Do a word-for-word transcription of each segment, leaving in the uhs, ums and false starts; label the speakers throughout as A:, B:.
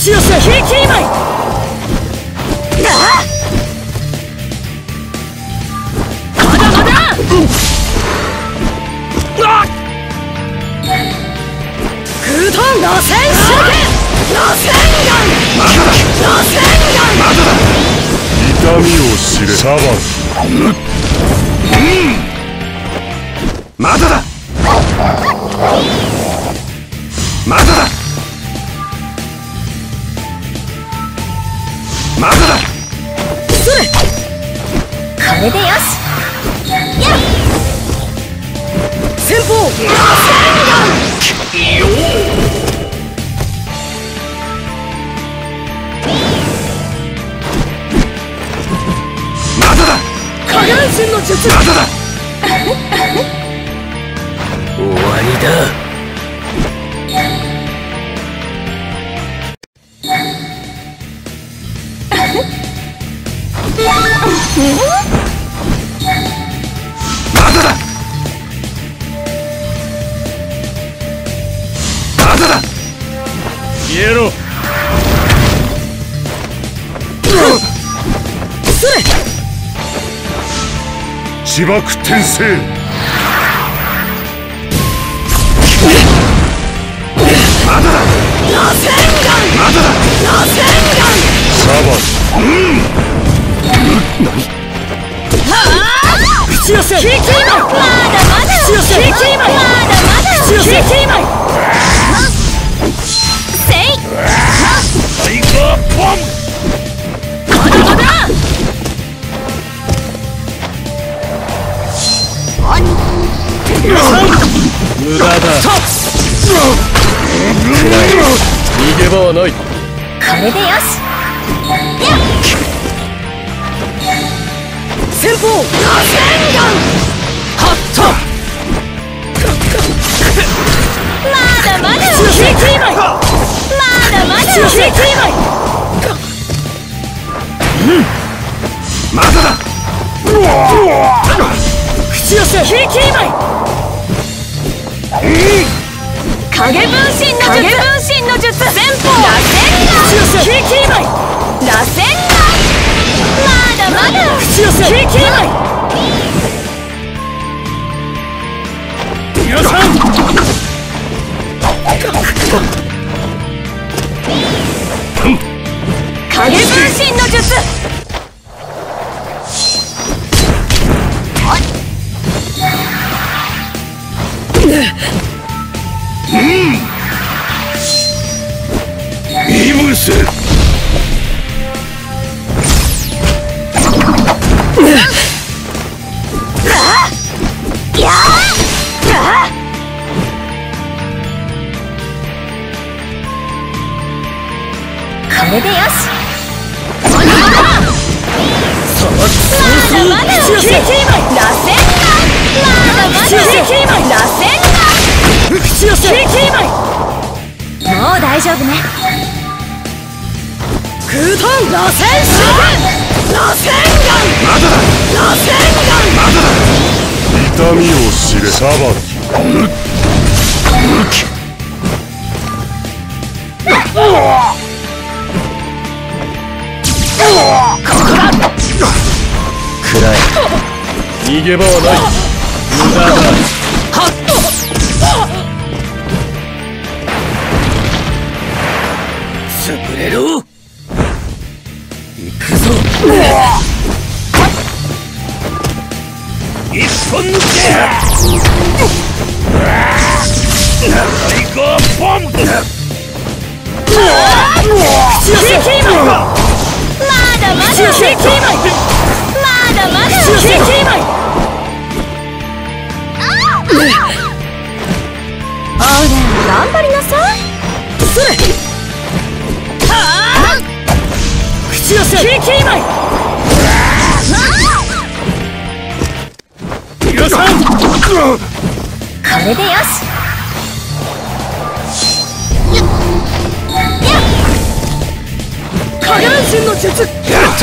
A: 口寄せひいき今井。まだまだ。空洞螺旋手剣。螺旋丸。まだだ。螺旋丸。まだだ。
B: 痛みを知れ。サバン。うん。まだだ。まだだ。まだだ。
A: それ。これでよし。やっ。先方。螺旋丸。よっ。
B: まだだ。
A: 下半身の術。
B: まだだ。
A: 終わりだ。
B: まだだ。まだだ。消えろ。
A: それ。
B: 自爆転生。まだだ。
A: 螺旋丸。
B: まだだ。
A: 螺旋丸。
B: サバン。うん
A: 口寄せひいき今井。まだまだ。口寄せひいき今井。まだまだ。口寄せひいき今井。せい。
B: タイガーボン。
A: まだまだ。
B: 無駄だ。逃げ場はない。
A: これでよし。やっ。先方。螺旋丸。はっと。まだまだ。口寄せひいき今井。まだまだ。口寄せひいき今井。
B: うん。まだだ。
A: 口寄せひいき今井。影分身の術。影分身の術。前方。螺旋丸。口寄せひいき今井。螺旋丸。まだまだ。口寄せひいき今井。
B: 皆さん。
A: 影分身の術。
B: イムス。
A: これでよし。まだまだ。まだまだ。口寄せひいき今井。螺旋丸。まだまだ。口寄せひいき今井。螺旋丸。口寄せひいき今井。もう大丈夫ね。空洞螺旋手剣。螺旋丸。
B: まだだ。
A: 螺旋丸。
B: まだだ。痛みを知れ。サバン。むっ。むき。
A: ここだ。
B: 暗い。逃げ場はない。無駄だ。
A: はっ。潰れろ。行くぞ。
B: 一本抜け。タイガーボン。
A: 口寄せひいき今井。まだまだ。口寄せひいき今井。まだまだ。口寄せひいき今井。ほら頑張りなさい。それ。はあ。口寄せひいき今井。
B: 皆さん。
A: これでよし。下半身の術。やった。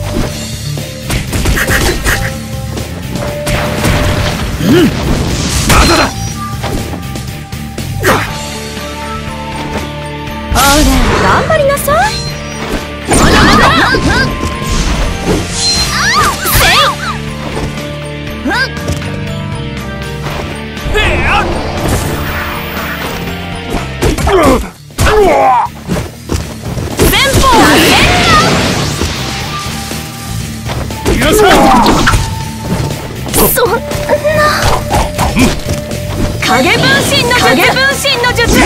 B: うん。まだだ。
A: ほら頑張りなさい。 そんな影分身の術影分身の術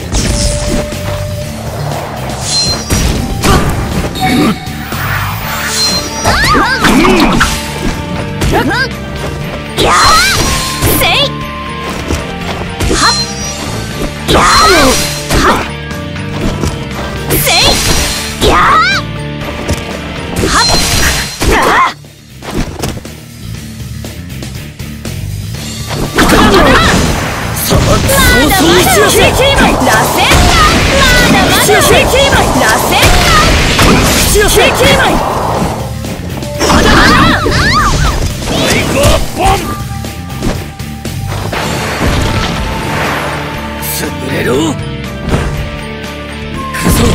A: やーせいはっやーはっせいやーはっまだまだキリキリマイ螺旋がまだまだキリキリマイ螺旋がキリキリマイまだまだ潰れろ行くぞ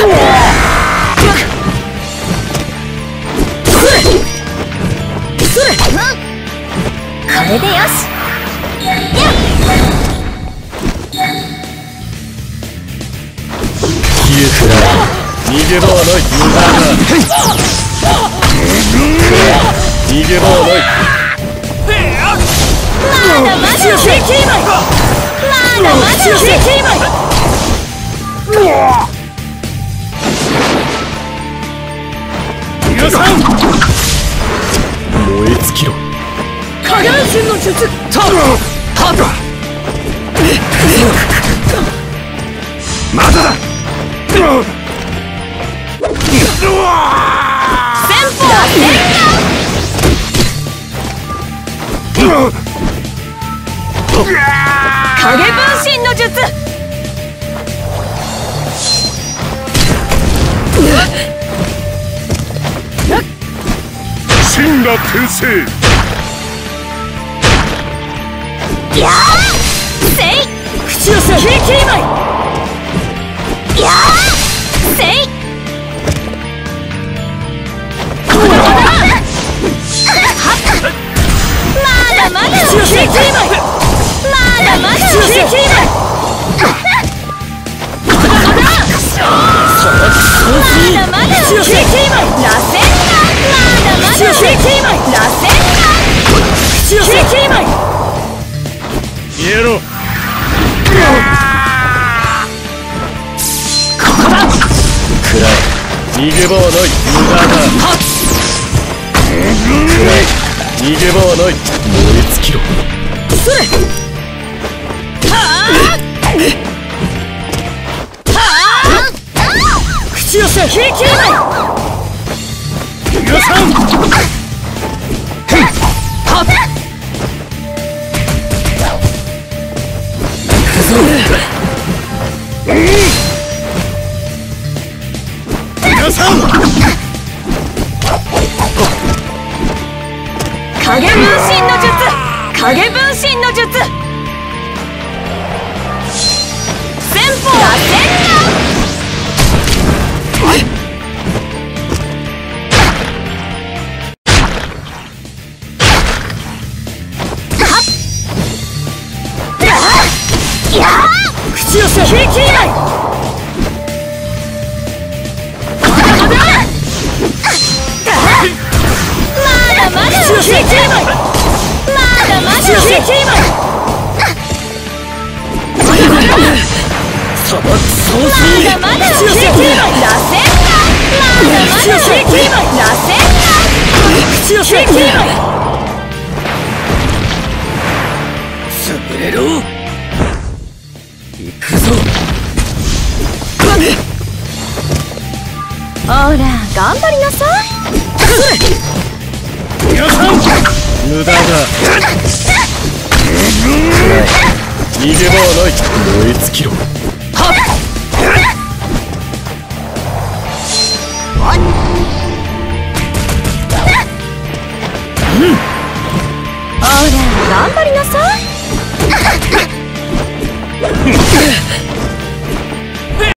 A: これでよし
B: 逃げ場はない。逃げ場はない。
A: まだまだキリキリマイまだまだキリキリマイ
B: 皆さん燃え尽きろ。
A: 影分身の術タブタブ
B: まだだ。
A: 先鋒は天影分身の術
B: 神羅転生
A: やーせい口寄せキリキリマイやーせいまだまだキリキリマイまだまだキリキリマイまだまだキリキリマイ螺旋がまだまだキリキリマイ螺旋がキリキリマイ
B: 消えろ。
A: ここだ
B: 暗い。逃げ場はない。無駄だ。暗い。逃げ場はない。燃え尽きろ。
A: それはあはあ口寄せキリキリマイ
B: 皆さん
A: はっ
B: 皆さん
A: 影分身の術影分身の術先鋒は天やー口寄せキリキリマイまだまだキリキリマイまだまだキリキリマイ
B: 砂漠総
A: まだまだキリキリマイ螺旋がまだまだキリキリマイ螺旋が口寄せキリキリマイ
B: 潰れろ。行くぞ。
A: ほら頑張りなさい
B: 皆さん無駄だ。暗い。逃げ場はない。燃え尽きろ。